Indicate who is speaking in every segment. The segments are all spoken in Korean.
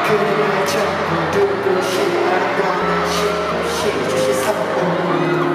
Speaker 1: 그를 자꾸 듣고 싶어하는 싶으시 주시 삼고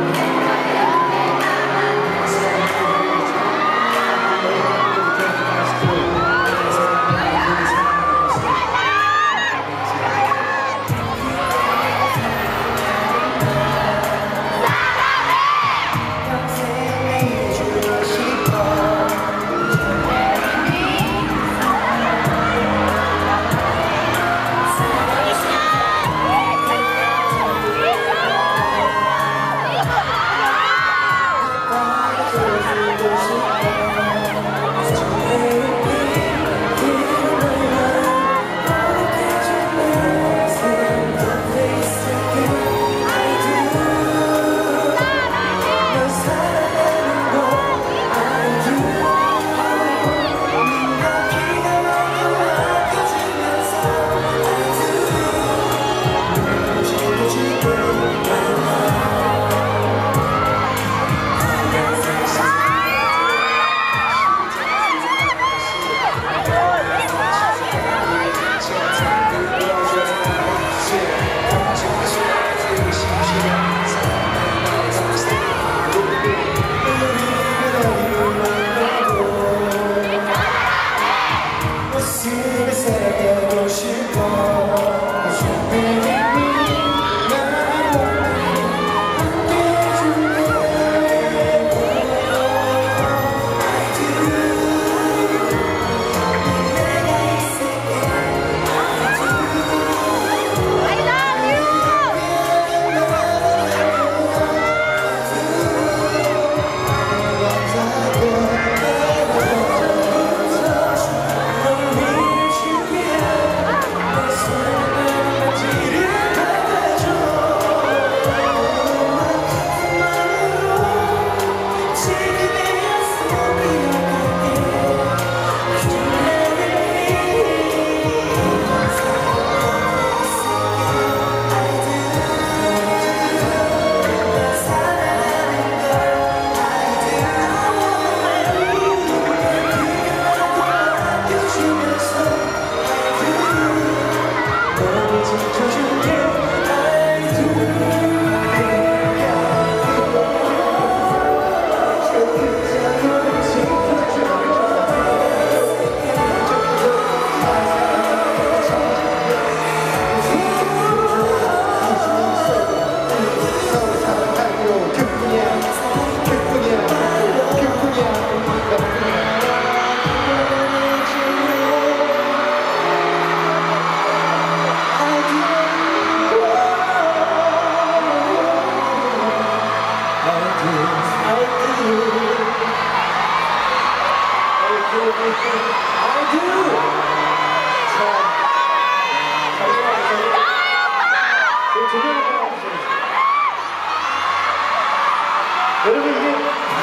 Speaker 2: 여러분 이게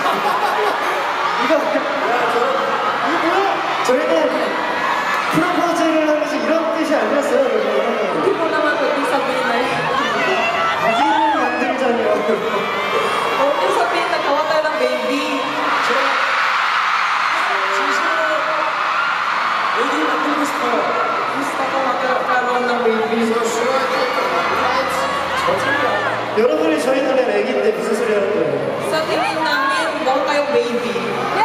Speaker 2: 이거 뭐야? 저희는 프로포즈를 하면서 이런 뜻이 아니었어요, 여러분.
Speaker 3: Hindi naman ito yung sabihin na yun.
Speaker 2: 아기를 만들자니요.
Speaker 3: Huwag yung sabihin na gawa tayo ng baby.
Speaker 2: 진심으로 애기를 만들고 싶어요.
Speaker 3: Gusto ko magkaroon ng baby.
Speaker 2: 여러분이 저희 눈엔 애기인데 무슨 소리 하는 거예요?
Speaker 3: Sa tingin namin, huwag kayong baby.